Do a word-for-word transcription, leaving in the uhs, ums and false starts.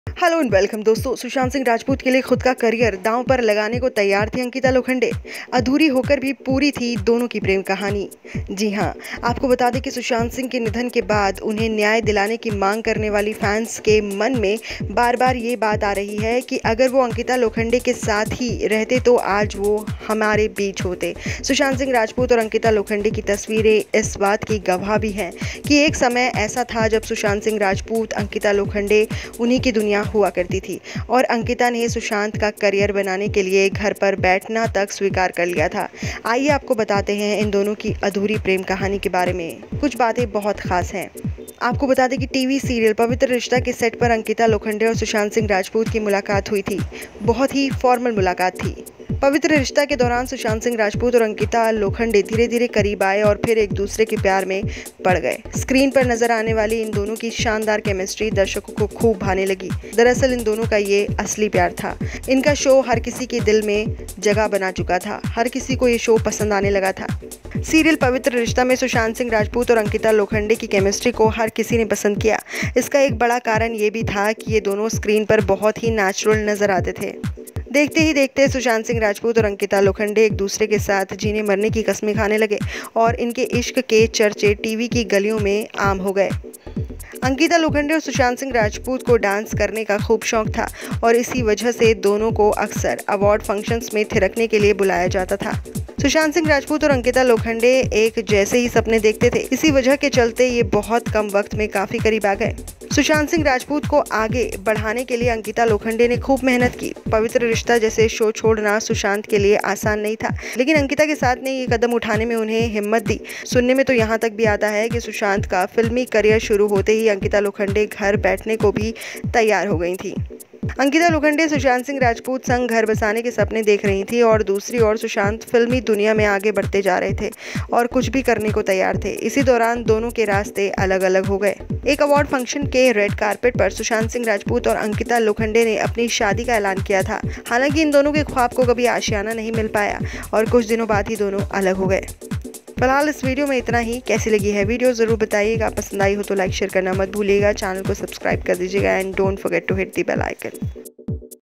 Hello and welcome दोस्तों। सुशांत सिंह राजपूत के लिए खुद का करियर दांव पर लगाने को तैयार थी अंकिता लोखंडे। अधूरी होकर भी पूरी थी दोनों की प्रेम कहानी। जी हां, आपको बता दें कि सुशांत सिंह के निधन के बाद उन्हें न्याय दिलाने की मांग करने वाली फैंस के मन में बार बार ये बात आ रही है कि अगर वो अंकिता लोखंडे के साथ ही रहते तो आज वो हमारे बीच होते। सुशांत सिंह राजपूत और अंकिता लोखंडे की तस्वीरें इस बात की गवाह भी हैं कि एक समय ऐसा था जब सुशांत सिंह राजपूत, अंकिता लोखंडे उन्हीं की दुनिया हुआ करती थी और अंकिता ने सुशांत का करियर बनाने के लिए घर पर बैठना तक स्वीकार कर लिया था। आइए आपको बताते हैं इन दोनों की अधूरी प्रेम कहानी के बारे में। कुछ बातें बहुत खास हैं। आपको बता दें कि टीवी सीरियल पवित्र रिश्ता के सेट पर अंकिता लोखंडे और सुशांत सिंह राजपूत की मुलाकात हुई थी। बहुत ही फॉर्मल मुलाकात थी। पवित्र रिश्ता के दौरान सुशांत सिंह राजपूत और अंकिता लोखंडे धीरे धीरे करीब आए और फिर एक दूसरे के प्यार में पड़ गए। स्क्रीन पर नजर आने वाली इन दोनों की शानदार केमिस्ट्री दर्शकों को खूब भाने लगी। दरअसल इन दोनों का ये असली प्यार था। इनका शो हर किसी के दिल में जगह बना चुका था। हर किसी को ये शो पसंद आने लगा था। सीरियल पवित्र रिश्ता में सुशांत सिंह राजपूत और अंकिता लोखंडे की केमिस्ट्री को हर किसी ने पसंद किया। इसका एक बड़ा कारण ये भी था कि ये दोनों स्क्रीन पर बहुत ही नेचुरल नजर आते थे। देखते ही देखते सुशांत सिंह राजपूत और अंकिता लोखंडे एक दूसरे के साथ जीने मरने की कस्में खाने लगे और इनके इश्क के चर्चे टीवी की गलियों में आम हो गए। अंकिता लोखंडे और सुशांत सिंह राजपूत को डांस करने का खूब शौक था और इसी वजह से दोनों को अक्सर अवार्ड फंक्शंस में थिरकने के लिए बुलाया जाता था। सुशांत सिंह राजपूत और अंकिता लोखंडे एक जैसे ही सपने देखते थे। इसी वजह के चलते ये बहुत कम वक्त में काफी करीब आ गए। सुशांत सिंह राजपूत को आगे बढ़ाने के लिए अंकिता लोखंडे ने खूब मेहनत की। पवित्र रिश्ता जैसे शो छोड़ना सुशांत के लिए आसान नहीं था, लेकिन अंकिता के साथ ने ये कदम उठाने में उन्हें हिम्मत दी। सुनने में तो यहाँ तक भी आता है कि सुशांत का फिल्मी करियर शुरू होते ही अंकिता लोखंडे घर बैठने को भी तैयार हो गई थी। अंकिता लोखंडे सुशांत सिंह राजपूत संग घर बसाने के सपने देख रही थी और दूसरी ओर सुशांत फिल्मी दुनिया में आगे बढ़ते जा रहे थे और कुछ भी करने को तैयार थे। इसी दौरान दोनों के रास्ते अलग अलग हो गए। एक अवार्ड फंक्शन के रेड कारपेट पर सुशांत सिंह राजपूत और अंकिता लोखंडे ने अपनी शादी का ऐलान किया था। हालांकि इन दोनों के ख्वाब को कभी आशियाना नहीं मिल पाया और कुछ दिनों बाद ही दोनों अलग हो गए। फिलहाल इस वीडियो में इतना ही। कैसी लगी है वीडियो जरूर बताइएगा। पसंद आई हो तो लाइक शेयर करना मत भूलिएगा। चैनल को सब्सक्राइब कर दीजिएगा and don't forget to hit the bell icon.